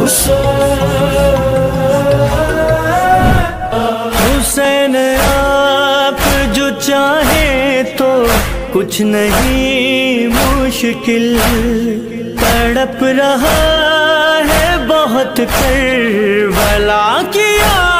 हुसैन आप जो चाहे तो कुछ नहीं मुश्किल, तड़प रहा है बहुत करबला की